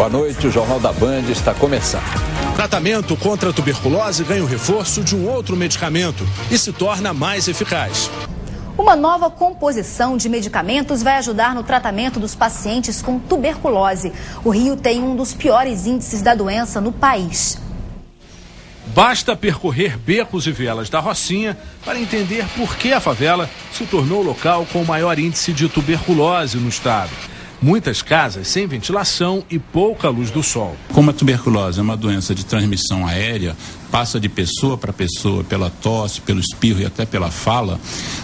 Boa noite, o Jornal da Band está começando. Tratamento contra a tuberculose ganha o reforço de um outro medicamento e se torna mais eficaz. Uma nova composição de medicamentos vai ajudar no tratamento dos pacientes com tuberculose. O Rio tem um dos piores índices da doença no país. Basta percorrer becos e vielas da Rocinha para entender por que a favela se tornou o local com o maior índice de tuberculose no estado. Muitas casas sem ventilação e pouca luz do sol. Como a tuberculose é uma doença de transmissão aérea, passa de pessoa para pessoa, pela tosse, pelo espirro e até pela fala,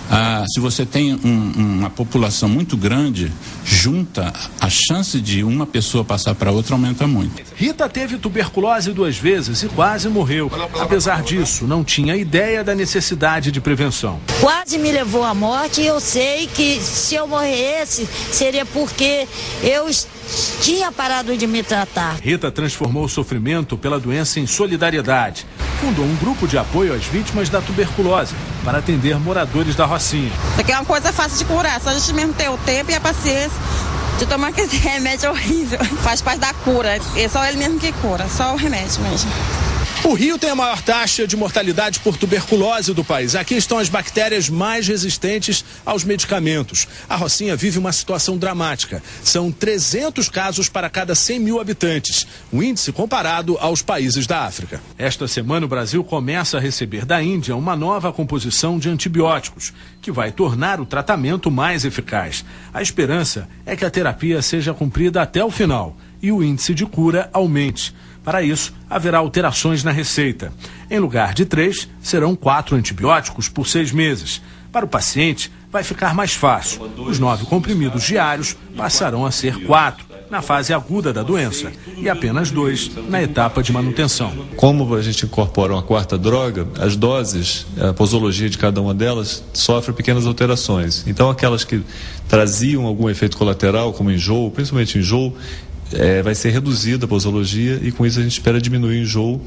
se você tem uma população muito grande, junta, a chance de uma pessoa passar para outra aumenta muito. Rita teve tuberculose 2 vezes e quase morreu. Apesar disso, não tinha ideia da necessidade de prevenção. Quase me levou à morte e eu sei que se eu morresse seria porque eu tinha parado de me tratar. Rita transformou o sofrimento pela doença em solidariedade. Fundou um grupo de apoio às vítimas da tuberculose para atender moradores da Rocinha. Isso aqui é uma coisa fácil de curar, só a gente mesmo ter o tempo e a paciência de tomar aquele remédio horrível. Faz parte da cura, é só ele mesmo que cura, só o remédio mesmo. O Rio tem a maior taxa de mortalidade por tuberculose do país. Aqui estão as bactérias mais resistentes aos medicamentos. A Rocinha vive uma situação dramática. São 300 casos para cada 100 mil habitantes, um índice comparado aos países da África. Esta semana o Brasil começa a receber da Índia uma nova composição de antibióticos, que vai tornar o tratamento mais eficaz. A esperança é que a terapia seja cumprida até o final e o índice de cura aumente. Para isso, haverá alterações na receita. Em lugar de 3, serão 4 antibióticos por 6 meses. Para o paciente, vai ficar mais fácil. Os 9 comprimidos diários passarão a ser 4 na fase aguda da doença e apenas 2 na etapa de manutenção. Como a gente incorpora uma 4ª droga, as doses, a posologia de cada uma delas sofre pequenas alterações. Então, aquelas que traziam algum efeito colateral, como enjoo, principalmente enjoo, vai ser reduzida a posologia e com isso a gente espera diminuir o enjoo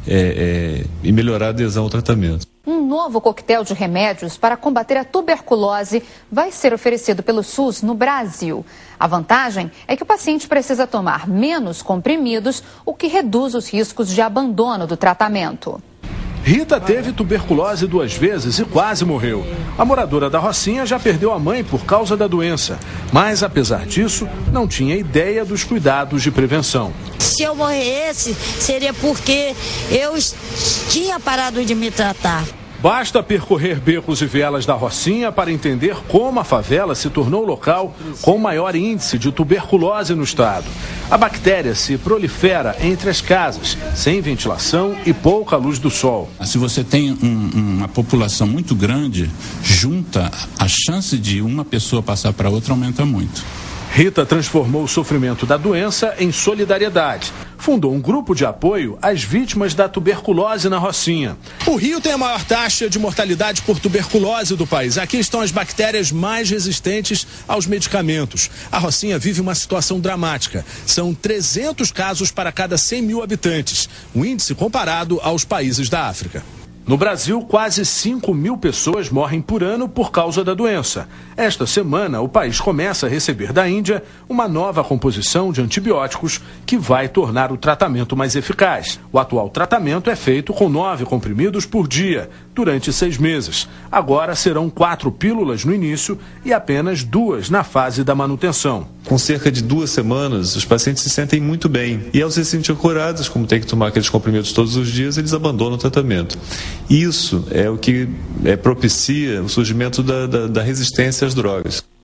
e melhorar a adesão ao tratamento. Um novo coquetel de remédios para combater a tuberculose vai ser oferecido pelo SUS no Brasil. A vantagem é que o paciente precisa tomar menos comprimidos, o que reduz os riscos de abandono do tratamento. Rita teve tuberculose 2 vezes e quase morreu. A moradora da Rocinha já perdeu a mãe por causa da doença. Mas, apesar disso, não tinha ideia dos cuidados de prevenção. Se eu morresse, seria porque eu tinha parado de me tratar. Basta percorrer becos e vielas da Rocinha para entender como a favela se tornou o local com o maior índice de tuberculose no estado. A bactéria se prolifera entre as casas, sem ventilação e pouca luz do sol. Se você tem uma população muito grande, junta, a chance de uma pessoa passar para outra aumenta muito. Rita transformou o sofrimento da doença em solidariedade. Fundou um grupo de apoio às vítimas da tuberculose na Rocinha. O Rio tem a maior taxa de mortalidade por tuberculose do país. Aqui estão as bactérias mais resistentes aos medicamentos. A Rocinha vive uma situação dramática. São 300 casos para cada 100 mil habitantes, um índice comparado aos países da África. No Brasil, quase 5 mil pessoas morrem por ano por causa da doença. Esta semana, o país começa a receber da Índia uma nova composição de antibióticos que vai tornar o tratamento mais eficaz. O atual tratamento é feito com 9 comprimidos por dia, durante 6 meses. Agora serão 4 pílulas no início e apenas 2 na fase da manutenção. Com cerca de 2 semanas, os pacientes se sentem muito bem. E ao se sentir curados, como tem que tomar aqueles comprimidos todos os dias, eles abandonam o tratamento. Isso é o que propicia o surgimento da resistência às drogas.